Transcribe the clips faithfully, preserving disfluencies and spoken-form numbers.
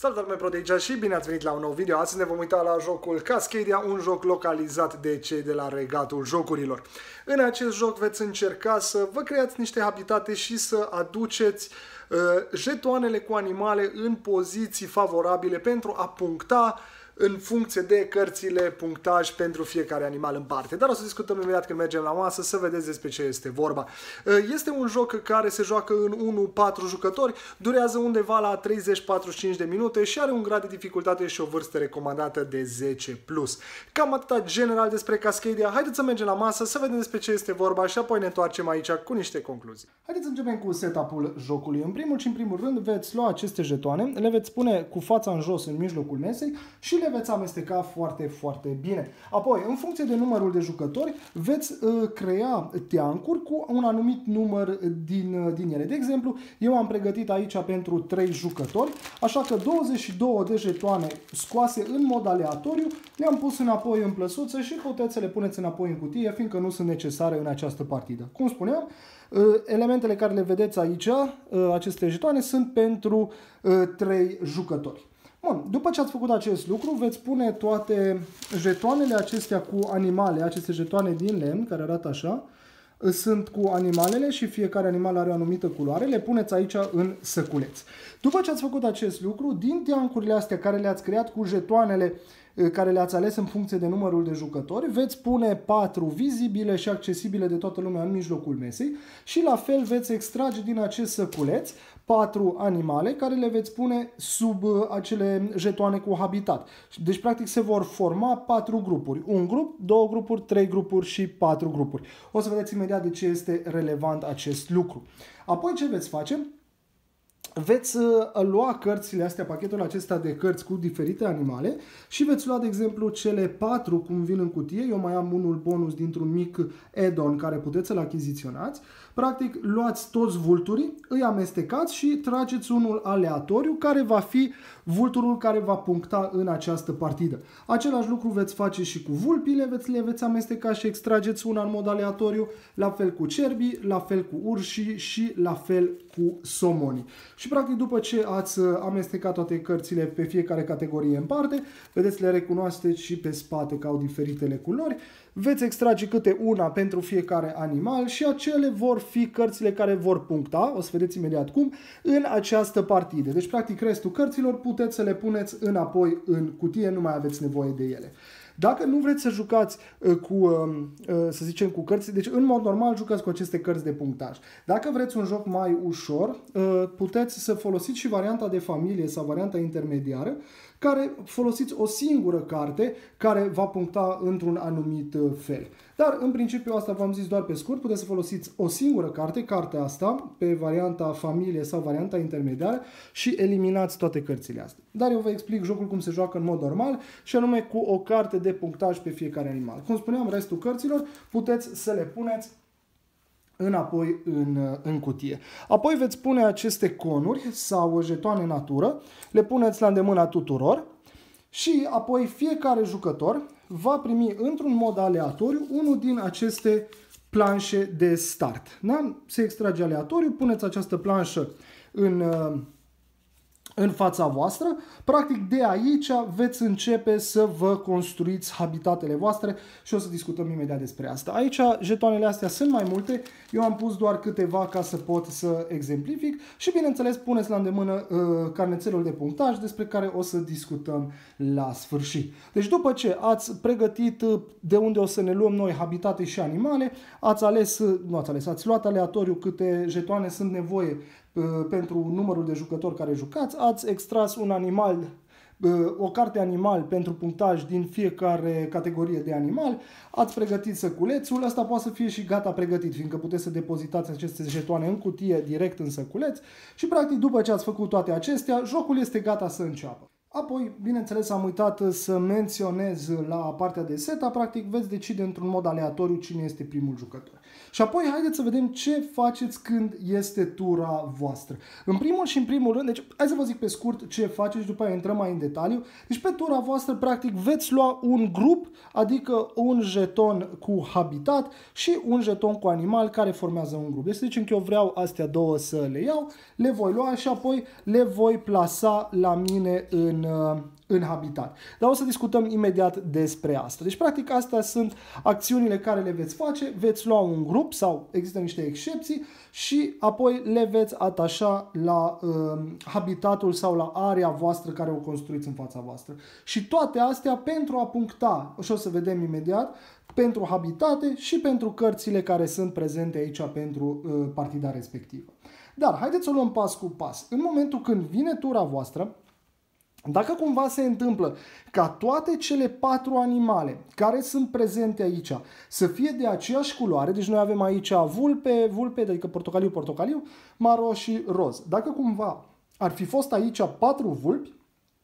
Salutare, mai pro de aici și bine ați venit la un nou video. Astăzi ne vom uita la jocul Cascadia, un joc localizat de cei de la Regatul Jocurilor. În acest joc veți încerca să vă creați niște habitate și să aduceți uh, jetoanele cu animale în poziții favorabile pentru a puncta în funcție de cărțile punctaj pentru fiecare animal în parte. Dar o să discutăm imediat când mergem la masă să vedeți despre ce este vorba. Este un joc care se joacă în unu patru jucători, durează undeva la treizeci patruzeci și cinci de minute și are un grad de dificultate și o vârstă recomandată de zece plus. Cam atâta general despre Cascadia. Haideți să mergem la masă să vedem despre ce este vorba și apoi ne întoarcem aici cu niște concluzii. Haideți să începem cu setup-ul jocului. În primul și în primul rând veți lua aceste jetoane, le veți pune cu fața în jos în mijlocul mesei și le veți amesteca foarte, foarte bine. Apoi, în funcție de numărul de jucători, veți uh, crea teancuri cu un anumit număr din, uh, din ele. De exemplu, eu am pregătit aici pentru trei jucători, așa că douăzeci și două de jetoane scoase în mod aleatoriu le-am pus înapoi în plăsuță și puteți să le puneți înapoi în cutie, fiindcă nu sunt necesare în această partidă. Cum spuneam, elementele care le vedeți aici, aceste jetoane, sunt pentru trei jucători. Bun, după ce ați făcut acest lucru, veți pune toate jetoanele acestea cu animale, aceste jetoane din lemn, care arată așa, sunt cu animalele și fiecare animal are o anumită culoare, le puneți aici în săculeți. După ce ați făcut acest lucru, din teancurile astea care le-ați creat cu jetoanele care le-ați ales în funcție de numărul de jucători, veți pune patru vizibile și accesibile de toată lumea în mijlocul mesei și la fel veți extrage din acest săculeț patru animale care le veți pune sub acele jetoane cu habitat. Deci practic se vor forma patru grupuri. Un grup, două grupuri, trei grupuri și patru grupuri. O să vedeți imediat de ce este relevant acest lucru. Apoi ce veți face? Veți lua cărțile astea, pachetul acesta de cărți cu diferite animale și veți lua, de exemplu, cele patru cum vin în cutie. Eu mai am unul bonus dintr-un mic add-on care puteți să-l achiziționați. Practic, luați toți vulturii, îi amestecați și trageți unul aleatoriu care va fi vulturul care va puncta în această partidă. Același lucru veți face și cu vulpile, veți, le veți amesteca și extrageți una în mod aleatoriu, la fel cu cerbii, la fel cu urșii și la fel cu somonii. Și practic după ce ați amestecat toate cărțile pe fiecare categorie în parte, vedeți, le recunoașteți și pe spate că au diferitele culori, veți extrage câte una pentru fiecare animal și acele vor fi cărțile care vor puncta, o să vedeți imediat cum, în această partidă. Deci practic restul cărților puteți să le puneți înapoi în cutie, nu mai aveți nevoie de ele. Dacă nu vreți să jucați cu, să zicem, cu cărți, deci în mod normal jucați cu aceste cărți de punctaj. Dacă vreți un joc mai ușor, puteți să folosiți și varianta de familie sau varianta intermediară, care folosiți o singură carte care va puncta într-un anumit fel. Dar, în principiu, asta v-am zis doar pe scurt, puteți să folosiți o singură carte, cartea asta, pe varianta familie sau varianta intermediară și eliminați toate cărțile astea. Dar eu vă explic jocul cum se joacă în mod normal și anume cu o carte de punctaj pe fiecare animal. Cum spuneam, restul cărților puteți să le puneți înapoi în, în cutie. Apoi veți pune aceste conuri sau jetoane natură, le puneți la îndemâna tuturor și apoi fiecare jucător va primi într-un mod aleatoriu unul din aceste planșe de start. Da? Se extrage aleatoriu, puneți această planșă în, în fața voastră. Practic de aici veți începe să vă construiți habitatele voastre și o să discutăm imediat despre asta. Aici jetoanele astea sunt mai multe, eu am pus doar câteva ca să pot să exemplific și bineînțeles puneți la îndemână uh, carnețelul de punctaj despre care o să discutăm la sfârșit. Deci după ce ați pregătit de unde o să ne luăm noi habitate și animale, ați ales, nu ați ales, ați luat aleatoriu câte jetoane sunt nevoie pentru numărul de jucători care jucați, ați extras un animal, o carte animal pentru punctaj din fiecare categorie de animal, ați pregătit săculețul, ăsta poate să fie și gata pregătit, fiindcă puteți să depozitați aceste jetoane în cutie direct în săculeț și practic după ce ați făcut toate acestea, jocul este gata să înceapă. Apoi, bineînțeles, am uitat să menționez la partea de seta, practic veți decide într-un mod aleatoriu cine este primul jucător. Și apoi haideți să vedem ce faceți când este tura voastră. În primul și în primul rând, deci hai să vă zic pe scurt ce faceți și după aia intrăm mai în detaliu. Deci pe tura voastră, practic, veți lua un grup, adică un jeton cu habitat și un jeton cu animal care formează un grup. Deci să zicem că eu vreau astea două să le iau, le voi lua și apoi le voi plasa la mine în... în habitat. Dar o să discutăm imediat despre asta. Deci, practic, astea sunt acțiunile care le veți face. Veți lua un grup sau există niște excepții și apoi le veți atașa la uh, habitatul sau la area voastră care o construiți în fața voastră. Și toate astea pentru a puncta, și o să vedem imediat, pentru habitate și pentru cărțile care sunt prezente aici pentru uh, partida respectivă. Dar, haideți să o luăm pas cu pas. În momentul când vine tura voastră, dacă cumva se întâmplă ca toate cele patru animale care sunt prezente aici să fie de aceeași culoare, deci noi avem aici vulpe, vulpe, adică portocaliu, portocaliu, maro și roz. Dacă cumva ar fi fost aici patru vulpi,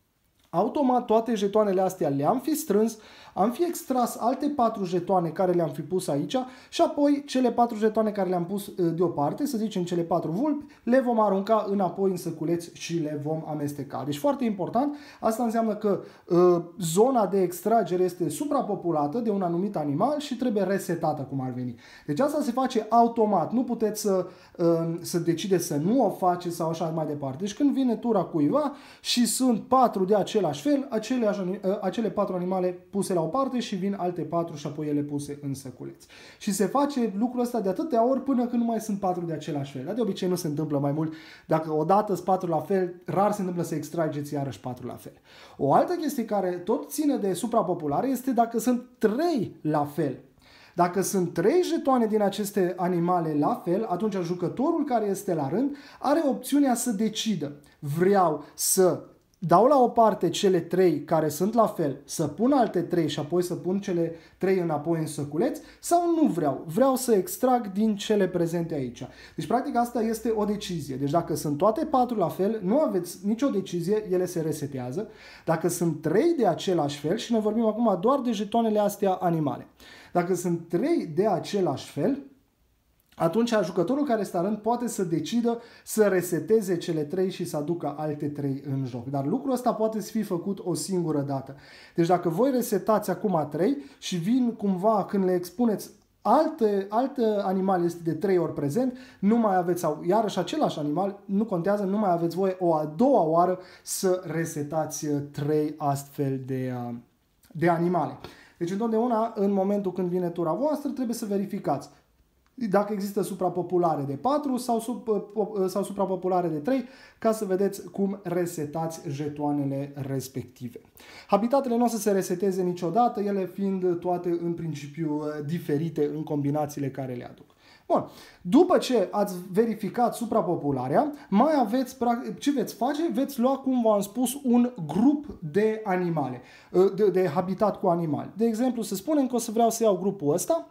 automat toate jetoanele astea le-am fi strâns, am fi extras alte patru jetoane care le-am fi pus aici și apoi cele patru jetoane care le-am pus deoparte, să zicem cele patru vulpi, le vom arunca înapoi în săculeți și le vom amesteca. Deci foarte important, asta înseamnă că uh, zona de extragere este suprapopulată de un anumit animal și trebuie resetată cum ar veni. Deci asta se face automat, nu puteți să, uh, să decideți să nu o faceți sau așa mai departe. Deci când vine tura cuiva și sunt patru de același fel, aceleași, uh, acele patru animale puse la o parte și vin alte patru și apoi ele puse în săculeți. Și se face lucrul ăsta de atâtea ori până când nu mai sunt patru de același fel. Dar de obicei nu se întâmplă mai mult. Dacă odată sunt patru la fel, rar se întâmplă să extrageți iarăși patru la fel. O altă chestie care tot ține de suprapopulare este dacă sunt trei la fel. Dacă sunt trei jetoane din aceste animale la fel, atunci jucătorul care este la rând are opțiunea să decidă. Vreau să dau la o parte cele trei care sunt la fel, să pun alte trei și apoi să pun cele trei înapoi în săculeți sau nu vreau. Vreau să extrag din cele prezente aici. Deci, practic, asta este o decizie. Deci, dacă sunt toate patru la fel, nu aveți nicio decizie, ele se resetează. Dacă sunt trei de același fel, și ne vorbim acum doar de jetoanele astea animale. Dacă sunt trei de același fel, atunci jucătorul care este la rând poate să decidă să reseteze cele trei și să aducă alte trei în joc. Dar lucrul ăsta poate fi făcut o singură dată. Deci dacă voi resetați acum trei și vin cumva când le expuneți alte, alte animal este de trei ori prezent, nu mai aveți, sau iarăși același animal, nu contează, nu mai aveți voie o a doua oară să resetați trei astfel de, de animale. Deci întotdeauna în momentul când vine tura voastră trebuie să verificați dacă există suprapopulare de patru sau, sub, sau suprapopulare de trei, ca să vedeți cum resetați jetoanele respective. Habitatele nu o să se reseteze niciodată, ele fiind toate în principiu diferite în combinațiile care le aduc. Bun. După ce ați verificat suprapopularea, mai aveți, ce veți face? Veți lua, cum v-am spus, un grup de animale, de, de habitat cu animale. De exemplu, să spunem că o să vreau să iau grupul ăsta.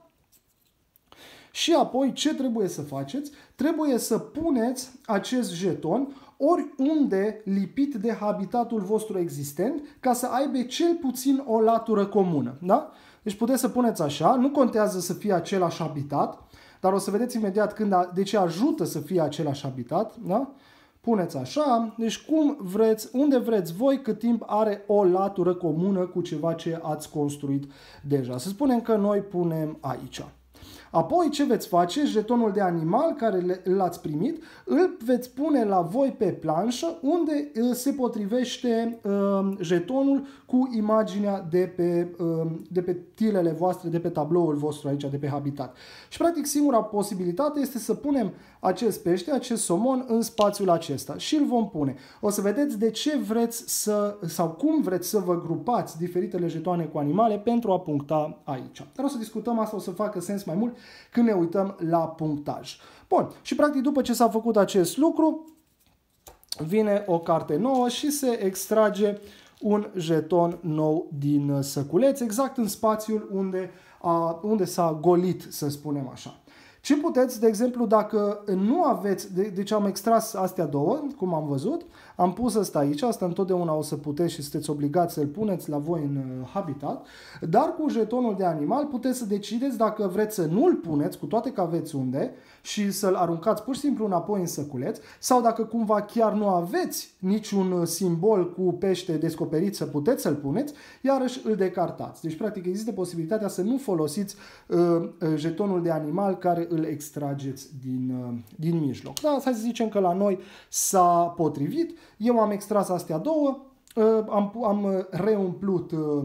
Și apoi ce trebuie să faceți? Trebuie să puneți acest jeton oriunde lipit de habitatul vostru existent ca să aibă cel puțin o latură comună. Da? Deci puteți să puneți așa, nu contează să fie același habitat, dar o să vedeți imediat când a, de ce ajută să fie același habitat. Da? Puneți așa, deci cum vreți, unde vreți voi, cât timp are o latură comună cu ceva ce ați construit deja. Să spunem că noi punem aici. Apoi ce veți face? Jetonul de animal care l-ați primit, îl veți pune la voi pe planșă unde se potrivește uh, jetonul cu imaginea de pe, uh, de pe tilele voastre, de pe tabloul vostru aici, de pe habitat. Și practic singura posibilitate este să punem acest pește, acest somon în spațiul acesta și îl vom pune. O să vedeți de ce vreți să, sau cum vreți să vă grupați diferitele jetoane cu animale pentru a puncta aici. Dar o să discutăm asta, o să facă sens mai mult când ne uităm la punctaj. Bun, și practic după ce s-a făcut acest lucru, vine o carte nouă și se extrage un jeton nou din săculeț, exact în spațiul unde, a, unde s-a golit, să spunem așa. Ce puteți, de exemplu, dacă nu aveți, de, deci am extras astea două, cum am văzut, am pus ăsta aici, asta întotdeauna o să puteți și sunteți obligați să-l puneți la voi în uh, habitat, dar cu jetonul de animal puteți să decideți dacă vreți să nu-l puneți, cu toate că aveți unde, și să-l aruncați pur și simplu înapoi în săculeț, sau dacă cumva chiar nu aveți niciun simbol cu pește descoperit să puteți să-l puneți, iarăși îl decartați. Deci, practic, există posibilitatea să nu folosiți uh, jetonul de animal care îl extrageți din, uh, din mijloc. Da, să zicem că la noi s-a potrivit. Eu am extras astea două, uh, am, am reumplut uh,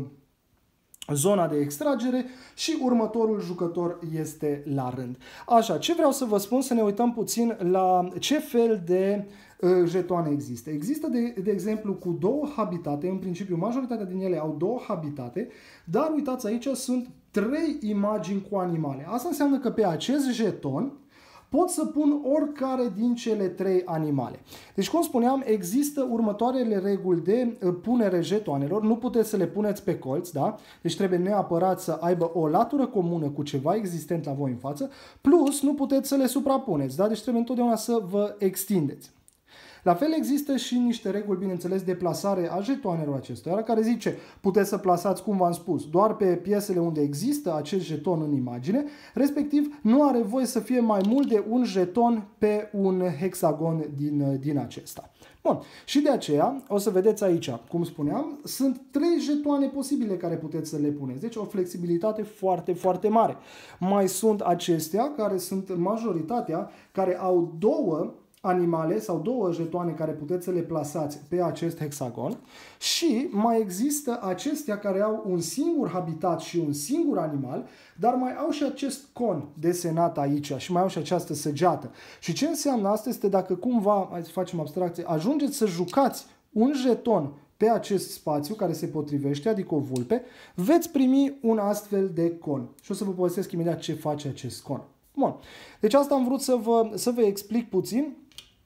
zona de extragere și următorul jucător este la rând. Așa, ce vreau să vă spun, să ne uităm puțin la ce fel de uh, jetoane există. Există, de, de exemplu, cu două habitate, în principiu majoritatea din ele au două habitate, dar uitați aici sunt trei imagini cu animale. Asta înseamnă că pe acest jeton pot să pun oricare din cele trei animale. Deci, cum spuneam, există următoarele reguli de punere jetoanelor. Nu puteți să le puneți pe colț, da? Deci trebuie neapărat să aibă o latură comună cu ceva existent la voi în față, plus nu puteți să le suprapuneți, da? Deci trebuie întotdeauna să vă extindeți. La fel există și niște reguli, bineînțeles, de plasare a jetoanelor acestora, care zice, puteți să plasați, cum v-am spus, doar pe piesele unde există acest jeton în imagine, respectiv nu are voie să fie mai mult de un jeton pe un hexagon din, din acesta. Bun, și de aceea, o să vedeți aici, cum spuneam, sunt trei jetoane posibile care puteți să le puneți. Deci o flexibilitate foarte, foarte mare. Mai sunt acestea, care sunt majoritatea, care au două animale sau două jetoane care puteți să le plasați pe acest hexagon și mai există acestea care au un singur habitat și un singur animal, dar mai au și acest con desenat aici și mai au și această săgeată. Și ce înseamnă asta este dacă cumva, hai să facem abstracție, ajungeți să jucați un jeton pe acest spațiu care se potrivește, adică o vulpe, veți primi un astfel de con. Și o să vă povestesc imediat ce face acest con. Bun. Deci asta am vrut să vă, să vă explic puțin,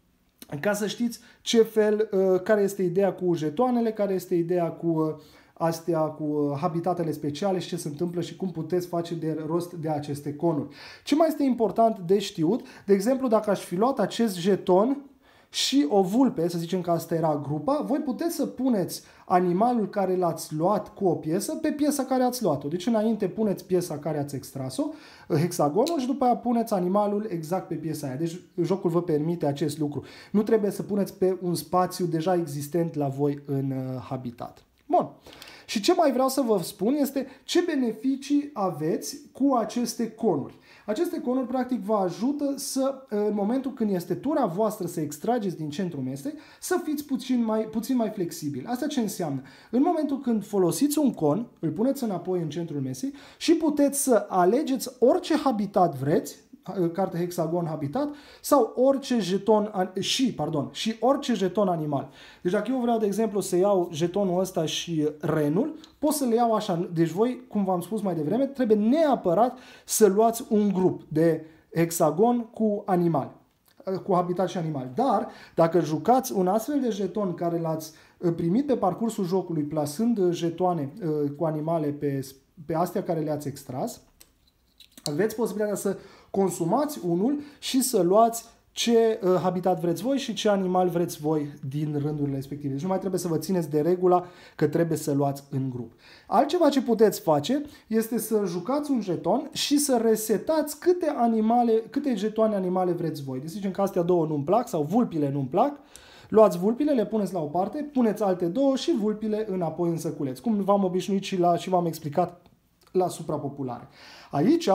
ca să știți ce fel, care este ideea cu jetoanele, care este ideea cu astea, cu habitatele speciale și ce se întâmplă și cum puteți face de rost de aceste conuri. Ce mai este important de știut, de exemplu, dacă aș fi luat acest jeton și o vulpe, să zicem că asta era grupa, voi puteți să puneți animalul care l-ați luat cu o piesă pe piesa care ați luat-o. Deci înainte puneți piesa care ați extras-o, hexagonul, și după aia puneți animalul exact pe piesa aia. Deci jocul vă permite acest lucru. Nu trebuie să puneți pe un spațiu deja existent la voi în habitat. Bun. Și ce mai vreau să vă spun este ce beneficii aveți cu aceste conuri. Aceste conuri, practic, vă ajută să, în momentul când este tura voastră să extrageți din centrul mesei, să fiți puțin mai, puțin mai flexibili. Asta ce înseamnă? În momentul când folosiți un con, îl puneți înapoi în centrul mesei și puteți să alegeți orice habitat vreți, carte hexagon habitat, sau orice jeton și, pardon, și orice jeton animal. Deci dacă eu vreau, de exemplu, să iau jetonul ăsta și renul, pot să le iau așa. Deci voi, cum v-am spus mai devreme, trebuie neapărat să luați un grup de hexagon cu animal, cu habitat și animal. Dar dacă jucați un astfel de jeton care l-ați primit pe parcursul jocului, plasând jetoane cu animale pe, pe astea care le-ați extras, aveți posibilitatea să consumați unul și să luați ce uh, habitat vreți voi și ce animal vreți voi din rândurile respective. Deci nu mai trebuie să vă țineți de regula că trebuie să luați în grup. Altceva ce puteți face este să jucați un jeton și să resetați câte animale, câte jetoane animale vreți voi. Deci zicem că astea două nu-mi plac sau vulpile nu-mi plac. Luați vulpile, le puneți la o parte, puneți alte două și vulpile înapoi în săculeț. Cum v-am obișnuit și, la, și v-am explicat la suprapopulare. Aici,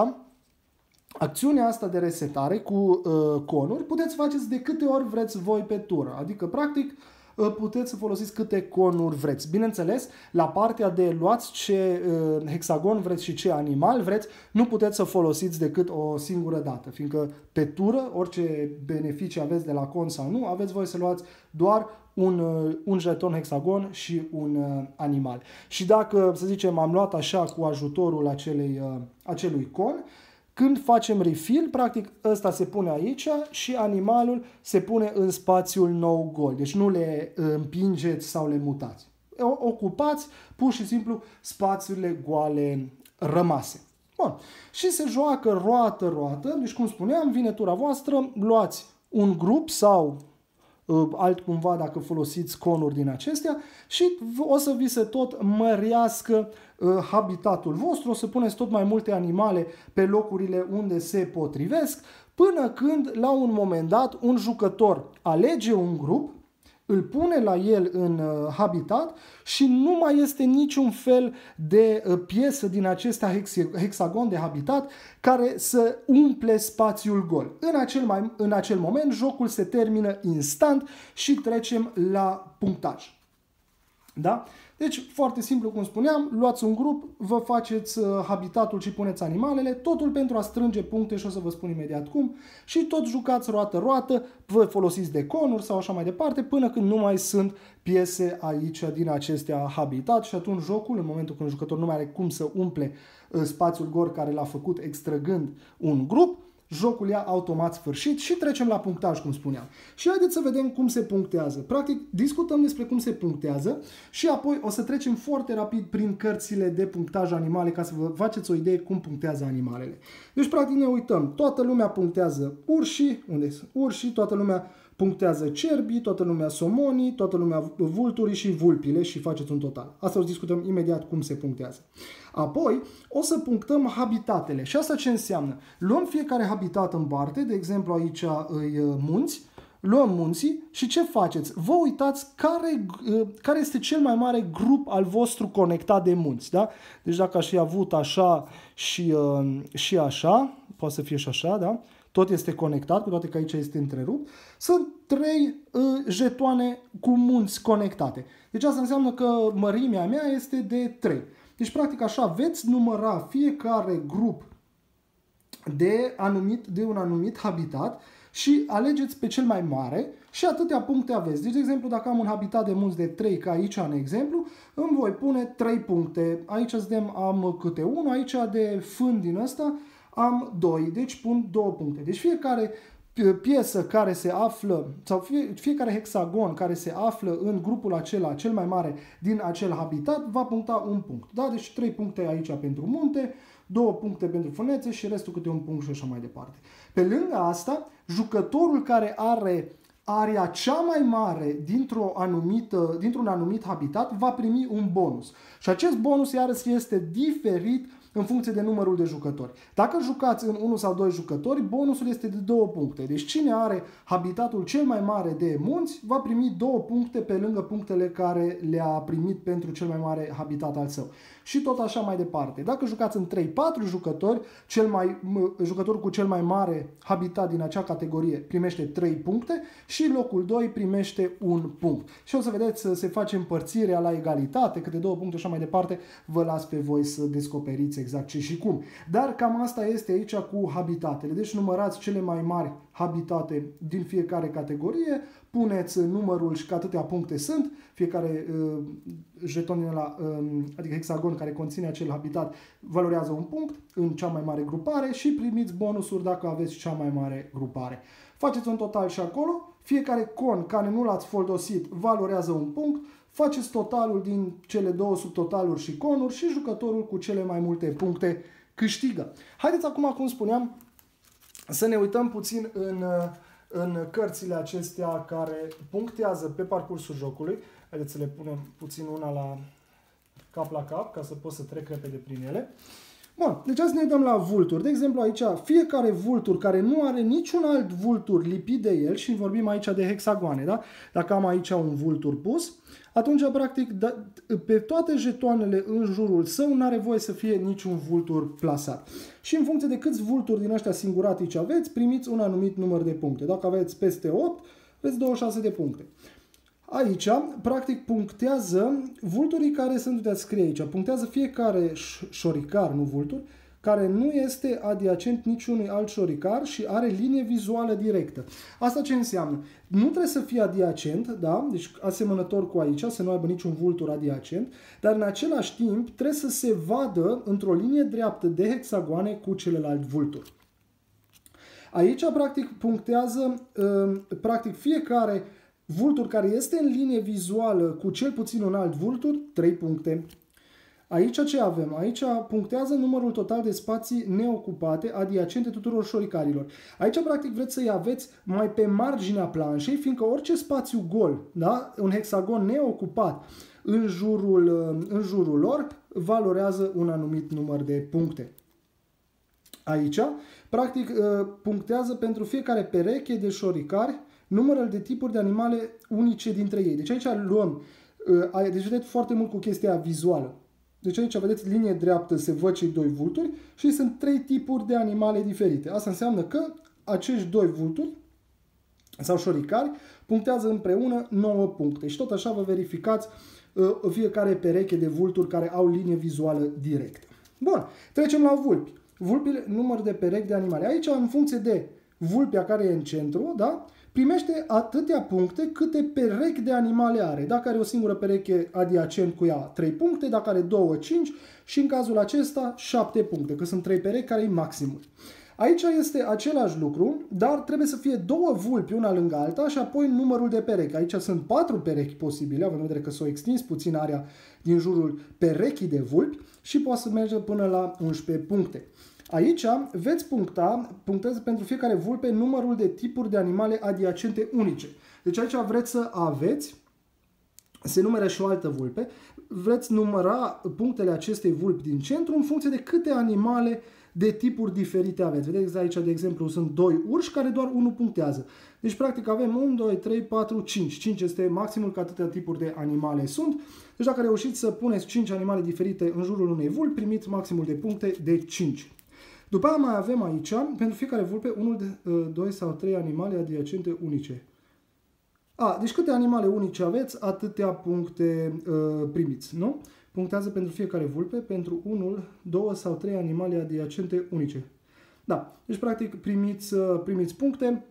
acțiunea asta de resetare cu uh, conuri puteți faceți de câte ori vreți voi pe tură. Adică, practic, uh, puteți să folosiți câte conuri vreți. Bineînțeles, la partea de luați ce uh, hexagon vreți și ce animal vreți, nu puteți să folosiți decât o singură dată. Fiindcă pe tură, orice beneficii aveți de la con sau nu, aveți voie să luați doar un, uh, un jeton hexagon și un uh, animal. Și dacă, să zicem, am luat așa cu ajutorul acelei, uh, acelui con, când facem refill, practic ăsta se pune aici și animalul se pune în spațiul nou gol. Deci nu le împingeți sau le mutați. Ocupați pur și simplu spațiurile goale rămase. Bun. Și se joacă roată-roată, deci cum spuneam, vine tura voastră, luați un grup sau uh, altcumva dacă folosiți conuri din acestea și o să vi se tot mărească uh, habitatul vostru, o să puneți tot mai multe animale pe locurile unde se potrivesc, până când la un moment dat un jucător alege un grup, îl pune la el în uh, habitat și nu mai este niciun fel de uh, piesă din acest hexagon de habitat care să umple spațiul gol. În acel, mai, în acel moment jocul se termină instant și trecem la punctaj. Da? Deci, foarte simplu, cum spuneam, luați un grup, vă faceți uh, habitatul și puneți animalele, totul pentru a strânge puncte și o să vă spun imediat cum, și tot jucați roată-roată, vă folosiți de conuri sau așa mai departe, până când nu mai sunt piese aici din acestea habitat și atunci jocul, în momentul când jucătorul nu mai are cum să umple uh, spațiul gol care l-a făcut extrăgând un grup, jocul ia automat sfârșit și trecem la punctaj, cum spuneam. Și haideți să vedem cum se punctează. Practic, discutăm despre cum se punctează și apoi o să trecem foarte rapid prin cărțile de punctaj animale ca să vă faceți o idee cum punctează animalele. Deci, practic, ne uităm. Toată lumea punctează urșii, unde sunt urșii, toată lumea punctează cerbii, toată lumea somonii, toată lumea vulturii și vulpile și faceți un total. Asta o să discutăm imediat cum se punctează. Apoi o să punctăm habitatele. Și asta ce înseamnă? Luăm fiecare habitat în parte, de exemplu aici îi munți, luăm munții și ce faceți? Vă uitați care, care este cel mai mare grup al vostru conectat de munți. Da? Deci dacă aș fi avut așa și, și așa, poate să fie și așa, da? Tot este conectat, cu toate că aici este întrerupt. Sunt trei uh, jetoane cu munți conectate. Deci asta înseamnă că mărimea mea este de trei. Deci practic așa veți număra fiecare grup de, anumit, de un anumit habitat și alegeți pe cel mai mare și atâtea puncte aveți. Deci, de exemplu, dacă am un habitat de munți de trei, ca aici în exemplu, îmi voi pune trei puncte. Aici vedem am câte unu, aici de fân din ăsta am doi, deci pun două puncte. Deci fiecare piesă care se află, sau fie, fiecare hexagon care se află în grupul acela cel mai mare din acel habitat, va puncta un punct. Da? Deci trei puncte aici pentru munte, două puncte pentru fânețe și restul câte un punct și așa mai departe. Pe lângă asta, jucătorul care are area cea mai mare dintr-o anumită, dintr-un anumit habitat va primi un bonus. Și acest bonus iarăși este diferit în funcție de numărul de jucători. Dacă jucați în unu sau doi jucători, bonusul este de două puncte. Deci cine are habitatul cel mai mare de munți va primi două puncte pe lângă punctele care le-a primit pentru cel mai mare habitat al său. Și tot așa mai departe. Dacă jucați în trei patru jucători, cel mai, jucătorul cu cel mai mare habitat din acea categorie primește trei puncte și locul doi primește un punct. Și o să vedeți să se face împărțirea la egalitate, câte două puncte și așa mai departe, vă las pe voi să descoperiți exact ce și cum. Dar cam asta este aici cu habitatele. Deci numărați cele mai mari habitate din fiecare categorie, puneți numărul și că atâtea puncte sunt, fiecare uh, jeton din ăla, uh, adică hexagon care conține acel habitat, valorează un punct în cea mai mare grupare și primiți bonusuri dacă aveți cea mai mare grupare. Faceți un total și acolo, fiecare con care nu l-ați folosit valorează un punct, faceți totalul din cele două subtotaluri și conuri și jucătorul cu cele mai multe puncte câștigă. Haideți acum, cum spuneam, să ne uităm puțin în, în cărțile acestea care punctează pe parcursul jocului. Haideți să le punem puțin una la cap la cap ca să pot să trec repede prin ele. Bun, deci să ne uităm la vulturi. De exemplu, aici fiecare vultur care nu are niciun alt vultur lipit de el, și vorbim aici de hexagoane, da? Dacă am aici un vultur pus, atunci, practic, da, pe toate jetoanele în jurul său nu are voie să fie niciun vultur plasat. Și în funcție de câți vulturi din ăștia singuratici aveți, primiți un anumit număr de puncte. Dacă aveți peste opt, aveți douăzeci și șase de puncte. Aici, practic, punctează vulturii care sunt, uitați, scrie aici, punctează fiecare șoricar, nu vultur, care nu este adiacent niciunui alt șoricar și are linie vizuală directă. Asta ce înseamnă? Nu trebuie să fie adiacent, da? Deci asemănător cu aici, să nu aibă niciun vultur adiacent, dar în același timp trebuie să se vadă într-o linie dreaptă de hexagoane cu celălalt vultur. Aici, practic, punctează, practic, fiecare vultur care este în linie vizuală cu cel puțin un alt vultur, trei puncte. Aici ce avem? Aici punctează numărul total de spații neocupate adiacente tuturor șoricarilor. Aici, practic, vreți să-i aveți mai pe marginea planșei, fiindcă orice spațiu gol, da? Un hexagon neocupat în jurul, în jurul lor, valorează un anumit număr de puncte. Aici, practic, punctează pentru fiecare pereche de șoricari numărul de tipuri de animale unice dintre ei. Deci aici luăm, deci vedeți foarte mult cu chestia vizuală. Deci aici vedeți linie dreaptă, se văd cei doi vulturi și sunt trei tipuri de animale diferite. Asta înseamnă că acești doi vulturi sau șoricari punctează împreună nouă puncte. Și tot așa vă verificați uh, fiecare pereche de vulturi care au linie vizuală directă. Bun, trecem la vulpi. Vulpile, număr de perechi de animale. Aici, în funcție de vulpea care e în centru, da? Primește atâtea puncte câte perechi de animale are. Dacă are o singură pereche adiacent cu ea, trei puncte, dacă are două, cinci și în cazul acesta șapte puncte, că sunt trei perechi care e maximul. Aici este același lucru, dar trebuie să fie două vulpi una lângă alta și apoi numărul de perechi. Aici sunt patru perechi posibile, având în vedere că s-o extins puțin area din jurul perechii de vulpi și poate să merge până la unsprezece puncte. Aici veți puncta, punctează pentru fiecare vulpe numărul de tipuri de animale adiacente unice. Deci aici vreți să aveți, se numere și o altă vulpe, vreți număra punctele acestei vulpi din centru în funcție de câte animale de tipuri diferite aveți. Vedeți aici, de exemplu, sunt doi urși care doar unul punctează. Deci, practic, avem unu, doi, trei, patru, cinci. cinci este maximul, că atâtea tipuri de animale sunt. Deci, dacă reușiți să puneți cinci animale diferite în jurul unei vulpi, primiți maximul de puncte de cinci. După aia mai avem aici, pentru fiecare vulpe, unu, doi sau trei animale adiacente unice. A, deci câte animale unice aveți, atâtea puncte uh, primiți, nu? Punctează pentru fiecare vulpe, pentru unul, două sau trei animale adiacente unice. Da, deci practic primiți, uh, primiți puncte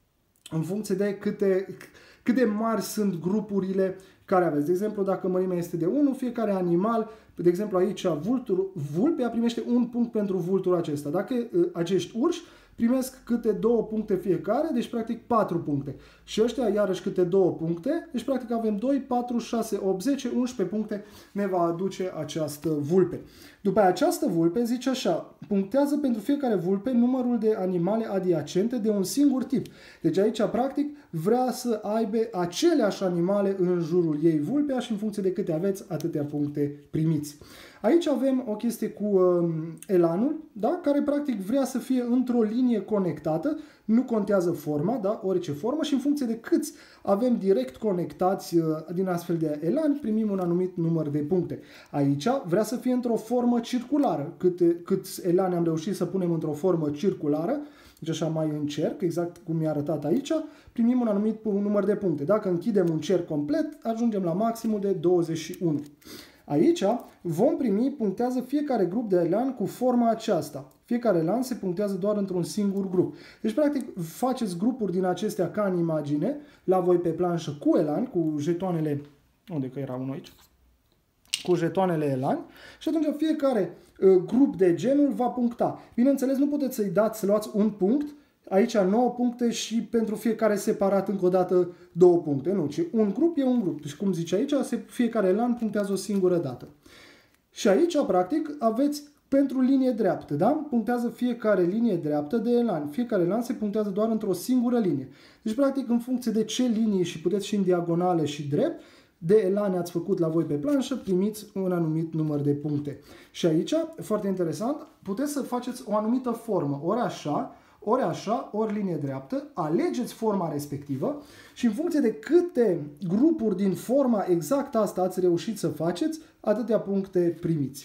în funcție de câte, cât de mari sunt grupurile care aveți. De exemplu, dacă mărimea este de unu, fiecare animal, de exemplu aici vultur, vulpea primește un punct pentru vulturul acesta. Dacă uh, acești urși primesc câte două puncte fiecare, deci practic patru puncte. Și ăștia iarăși câte două puncte, deci practic avem doi, patru, șase, opt, zece, unsprezece puncte ne va aduce această vulpe. După această vulpe zice așa, punctează pentru fiecare vulpe numărul de animale adiacente de un singur tip. Deci aici practic vrea să aibă aceleași animale în jurul ei vulpea și în funcție de câte aveți, atâtea puncte primiți. Aici avem o chestie cu uh, elanul, da? Care practic vrea să fie într-o linie conectată, nu contează forma, da? Orice formă și în funcție de câți avem direct conectați uh, din astfel de elani, primim un anumit număr de puncte. Aici vrea să fie într-o formă circulară, câte, câți elani am reușit să punem într-o formă circulară, deci așa mai în cerc, exact cum mi-a arătat aici, primim un anumit număr de puncte. Dacă închidem un cerc complet, ajungem la maximul de douăzeci și unu. Aici vom primi, punctează fiecare grup de elan cu forma aceasta. Fiecare elan se punctează doar într-un singur grup. Deci, practic, faceți grupuri din acestea ca în imagine, la voi pe planșă cu elan, cu jetoanele, unde că era unul aici? Cu jetoanele elan și atunci fiecare uh, grup de genul va puncta. Bineînțeles, nu puteți să-i dați, să luați un punct, aici nouă puncte și pentru fiecare separat încă o dată două puncte. Nu, ci un grup e un grup. Deci cum zice aici, fiecare elan punctează o singură dată. Și aici, practic, aveți pentru linie dreaptă, da? Punctează fiecare linie dreaptă de elan. Fiecare elan se punctează doar într-o singură linie. Deci, practic, în funcție de ce linie și puteți și în diagonale și drept, de elane ați făcut la voi pe planșă, primiți un anumit număr de puncte. Și aici, foarte interesant, puteți să faceți o anumită formă, ori așa, ori așa, ori linie dreaptă, alegeți forma respectivă și în funcție de câte grupuri din forma exact asta ați reușit să faceți, atâtea puncte primiți.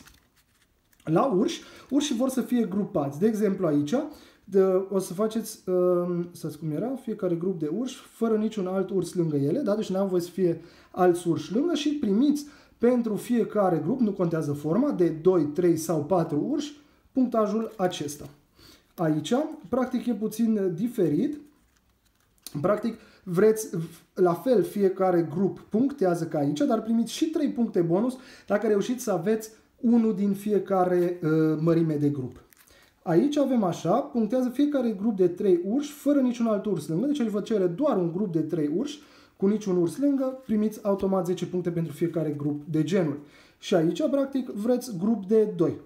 La urși, urșii vor să fie grupați. De exemplu aici, de, o să faceți, uh, să-ți cum era, fiecare grup de urși, fără niciun alt urs lângă ele, da? Deci n-am voie să fie alți urși lângă și primiți pentru fiecare grup, nu contează forma, de doi, trei sau patru urși, punctajul acesta. Aici, practic, e puțin diferit. Practic, vreți, la fel, fiecare grup punctează ca aici, dar primiți și trei puncte bonus dacă reușiți să aveți unul din fiecare uh, mărime de grup. Aici avem așa, punctează fiecare grup de trei urși fără niciun alt urs lângă, deci aici vă cere doar un grup de trei urși cu niciun urs lângă, primiți automat zece puncte pentru fiecare grup de genuri. Și aici, practic, vreți grup de doi.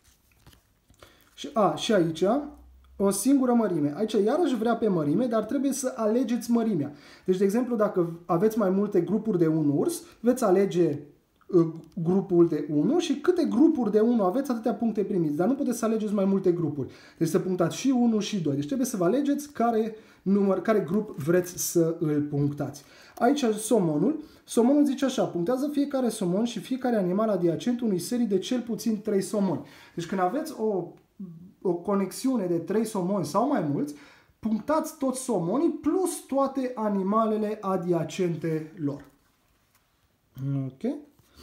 Și, a, și aici o singură mărime. Aici iarăși vrea pe mărime, dar trebuie să alegeți mărimea. Deci, de exemplu, dacă aveți mai multe grupuri de unu urs, veți alege uh, grupul de unu și câte grupuri de unu aveți, atâtea puncte primiți. Dar nu puteți să alegeți mai multe grupuri. Deci să punctați și unu și doi. Deci trebuie să vă alegeți care, număr, care grup vreți să îl punctați. Aici somonul. Somonul zice așa, punctează fiecare somon și fiecare animal adiacent unui serii de cel puțin trei somoni. Deci când aveți o o conexiune de trei somoni sau mai mulți, punctați toți somonii plus toate animalele adiacente lor. Ok?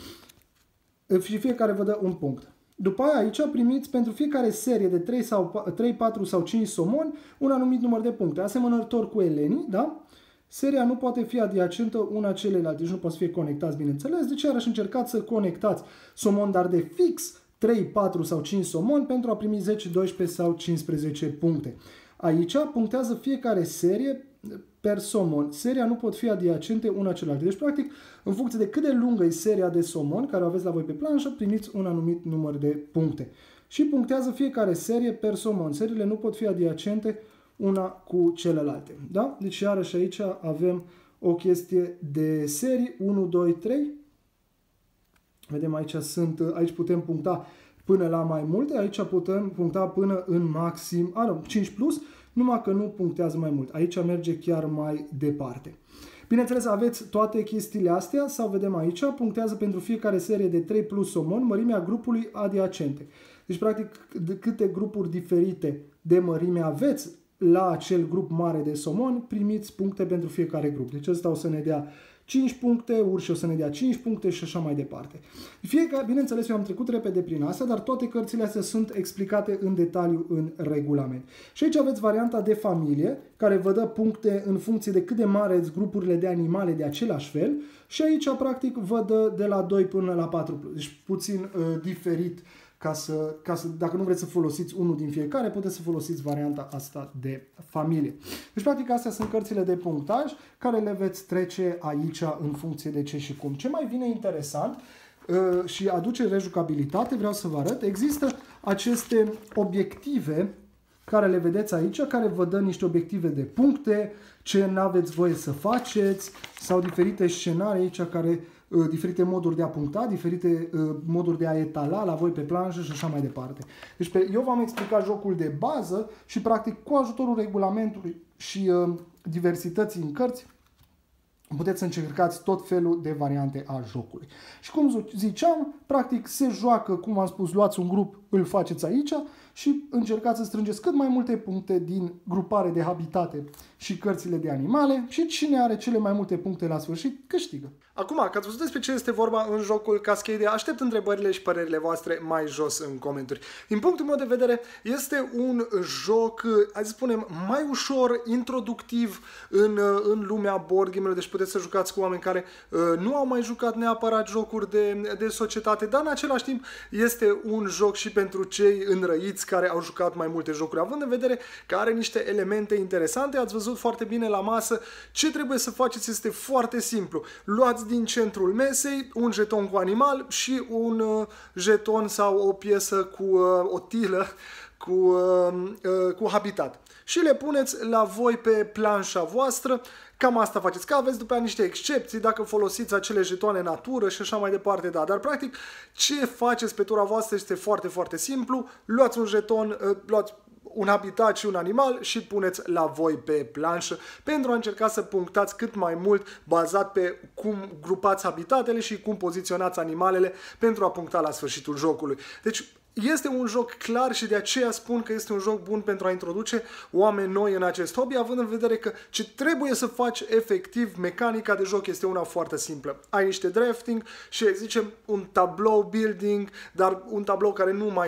Și fiecare vă dă un punct. După aia aici primiți pentru fiecare serie de trei, sau, trei, patru sau cinci somoni un anumit număr de puncte. Asemănător cu elenii, da? Seria nu poate fi adiacentă una celelalte, deci nu poate să fie conectați, bineînțeles. Deci iarăși încercați să conectați somon, dar de fix trei, patru sau cinci somoni pentru a primi zece, doisprezece sau cincisprezece puncte. Aici punctează fiecare serie per somon. Seria nu pot fi adiacente una celelalte. Deci, practic, în funcție de cât de lungă e seria de somoni care o aveți la voi pe planșă, primiți un anumit număr de puncte. Și punctează fiecare serie per somon. Seriile nu pot fi adiacente una cu celelalte. Da? Deci, iarăși aici avem o chestie de serii unu, doi, trei. Vedem aici, sunt, aici putem puncta până la mai multe, aici putem puncta până în maxim, a, nu, cinci plus, numai că nu punctează mai mult. Aici merge chiar mai departe. Bineînțeles, aveți toate chestiile astea, sau vedem aici, punctează pentru fiecare serie de trei plus somon mărimea grupului adiacente. Deci, practic, de câte grupuri diferite de mărime aveți la acel grup mare de somoni, primiți puncte pentru fiecare grup. Deci ăsta o să ne dea cinci puncte, urși o să ne dea cinci puncte și așa mai departe. Fiecare, bineînțeles, eu am trecut repede prin asta, dar toate cărțile astea sunt explicate în detaliu în regulament. Și aici aveți varianta de familie, care vă dă puncte în funcție de cât de mare sunt grupurile de animale de același fel și aici, practic, vă dă de la doi până la patru. Deci puțin uh, diferit. Ca să, ca să, dacă nu vreți să folosiți unul din fiecare, puteți să folosiți varianta asta de familie. Deci, practic, astea sunt cărțile de punctaj care le veți trece aici în funcție de ce și cum. Ce mai vine interesant uh, și aduce rejucabilitate, vreau să vă arăt, există aceste obiective care le vedeți aici, care vă dă niște obiective de puncte, ce n-aveți voie să faceți, sau diferite scenarii aici care diferite moduri de a puncta, diferite uh, moduri de a etala la voi pe planșă și așa mai departe. Deci pe, eu v-am explicat jocul de bază și practic cu ajutorul regulamentului și uh, diversității în cărți puteți să încercați tot felul de variante a jocului. Și cum ziceam, practic se joacă, cum am spus, luați un grup, îl faceți aici și încercați să strângeți cât mai multe puncte din grupare de habitate și cărțile de animale și cine are cele mai multe puncte la sfârșit câștigă. Acum, că ați văzut despre ce este vorba în jocul Cascadia, aștept întrebările și părerile voastre mai jos în comentarii. Din punctul meu de vedere, este un joc, hai să spunem, mai ușor introductiv în, în lumea board game-urilor, deci puteți să jucați cu oameni care uh, nu au mai jucat neapărat jocuri de, de societate, dar în același timp este un joc și pentru cei înrăiți care au jucat mai multe jocuri, având în vedere că are niște elemente interesante. Ați văzut foarte bine la masă. Ce trebuie să faceți este foarte simplu. Luați din centrul mesei un jeton cu animal și un uh, jeton sau o piesă cu uh, o tilă cu, uh, uh, cu habitat. Și le puneți la voi pe planșa voastră. Cam asta faceți, că aveți după aia niște excepții dacă folosiți acele jetoane natură și așa mai departe, da. Dar practic ce faceți pe tura voastră este foarte, foarte simplu. Luați un jeton, uh, luați un habitat și un animal și puneți la voi pe planșă pentru a încerca să punctați cât mai mult bazat pe cum grupați habitatele și cum poziționați animalele pentru a puncta la sfârșitul jocului. Deci este un joc clar și de aceea spun că este un joc bun pentru a introduce oameni noi în acest hobby, având în vedere că ce trebuie să faci efectiv, mecanica de joc este una foarte simplă. Ai niște drafting și, zicem, un tablou building, dar un tablou care nu mai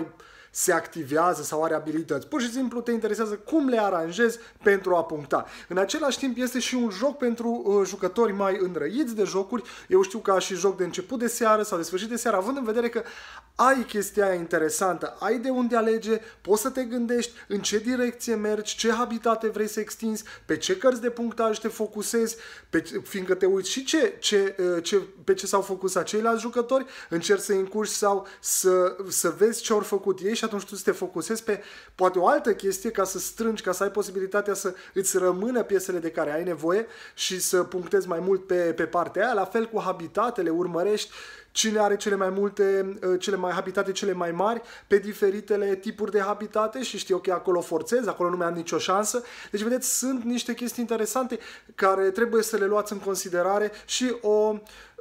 se activează sau are abilități. Pur și simplu te interesează cum le aranjezi pentru a puncta. În același timp este și un joc pentru uh, jucători mai înrăiți de jocuri. Eu știu ca și joc de început de seară sau de sfârșit de seară, având în vedere că ai chestia aia interesantă, ai de unde alege, poți să te gândești în ce direcție mergi, ce habitate vrei să extinzi, pe ce cărți de punctaj te focusezi, pe, fiindcă te uiți și ce, ce, ce, pe ce s-au focusat ceilalți jucători, încerci să-i încurci sau să, să vezi ce au făcut ei și atunci tu să te focusezi pe poate o altă chestie ca să strângi, ca să ai posibilitatea să îți rămână piesele de care ai nevoie și să punctezi mai mult pe, pe partea aia. La fel cu habitatele, urmărești cine are cele mai multe, cele mai habitate cele mai mari pe diferitele tipuri de habitate și știi, ok, acolo forțez, acolo nu mai am nicio șansă. Deci, vedeți, sunt niște chestii interesante care trebuie să le luați în considerare și o,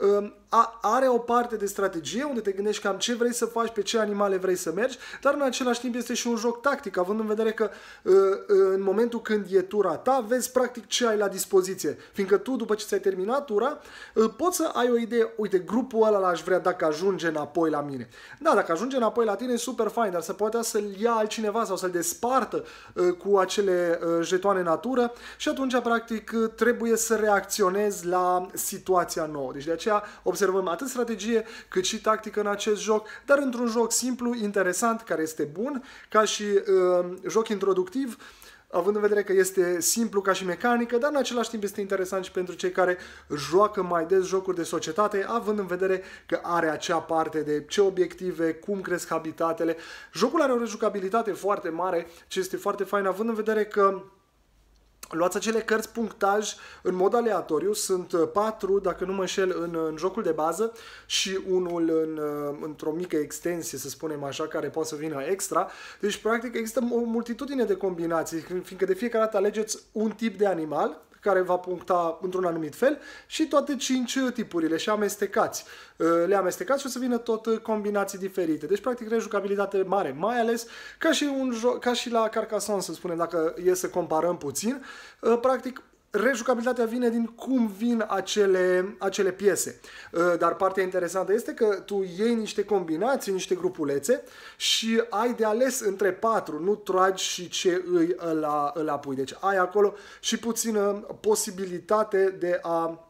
a, are o parte de strategie unde te gândești cam ce vrei să faci, pe ce animale vrei să mergi, dar în același timp este și un joc tactic, având în vedere că în momentul când e tura ta, vezi practic ce ai la dispoziție. Fiindcă tu, după ce ți-ai terminat tura, poți să ai o idee, uite, grupul ăla l-aș vrea dacă ajunge înapoi la mine. Da, dacă ajunge înapoi la tine e super fain, dar să poate să-l ia altcineva sau să-l despartă uh, cu acele uh, jetoane natură și atunci, practic, trebuie să reacționezi la situația nouă. Deci de aceea observăm atât strategie cât și tactică în acest joc, dar într-un joc simplu, interesant, care este bun, ca și uh, joc introductiv, având în vedere că este simplu ca și mecanică, dar în același timp este interesant și pentru cei care joacă mai des jocuri de societate, având în vedere că are acea parte de ce obiective, cum cresc habitatele. Jocul are o rejucabilitate foarte mare, ce este foarte fain, având în vedere că luați acele cărți punctaj în mod aleatoriu, sunt patru, dacă nu mă înșel, în, în jocul de bază și unul în, într-o mică extensie, să spunem așa, care poate să vină extra. Deci, practic, există o multitudine de combinații, fiindcă de fiecare dată alegeți un tip de animal care va puncta într-un anumit fel și toate cinci tipurile și amestecați. Le amestecați și o să vină tot combinații diferite. Deci, practic, rejucabilitate mare, mai ales ca și, un joc, ca și la Carcassonne, să spunem, dacă e să comparăm puțin, practic, rejucabilitatea vine din cum vin acele, acele piese. Dar partea interesantă este că tu iei niște combinații, niște grupulețe și ai de ales între patru, nu tragi și ce îi ăla, ăla pui. Deci ai acolo și puțină posibilitate de a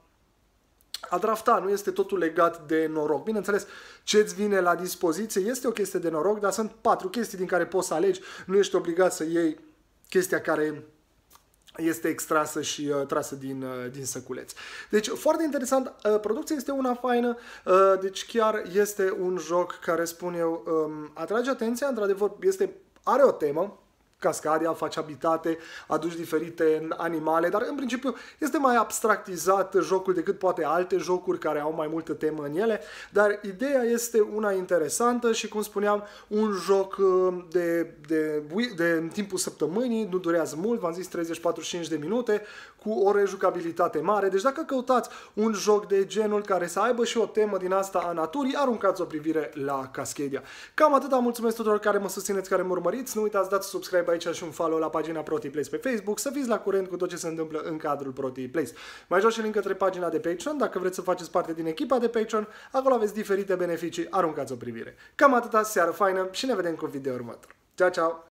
a drafta, nu este totul legat de noroc. Bineînțeles, ce-ți vine la dispoziție este o chestie de noroc, dar sunt patru chestii din care poți să alegi. Nu ești obligat să iei chestia care este extrasă și uh, trasă din, uh, din săculeț. Deci, foarte interesant. Uh, producția este una faină. Uh, deci, chiar este un joc care, spun eu, um, atrage atenția. Într-adevăr, este, are o temă. Cascadia, faci habitate, aduci diferite animale, dar în principiu este mai abstractizat jocul decât poate alte jocuri care au mai multă temă în ele, dar ideea este una interesantă și, cum spuneam, un joc de, de, de în timpul săptămânii, nu durează mult, v-am zis treizeci patruzeci și cinci de minute, cu o rejucabilitate mare. Deci dacă căutați un joc de genul care să aibă și o temă din asta a naturii, aruncați o privire la Cascadia. Cam atâta, mulțumesc tuturor care mă susțineți, care mă urmăriți, nu uitați, dați subscribe aici și un follow la pagina ProTPlays pe Facebook, să fiți la curent cu tot ce se întâmplă în cadrul ProTPlays. Mai jos și link către pagina de Patreon, dacă vreți să faceți parte din echipa de Patreon, acolo aveți diferite beneficii, aruncați o privire. Cam atâta, seară faină și ne vedem cu video următor. Ciao, ciao!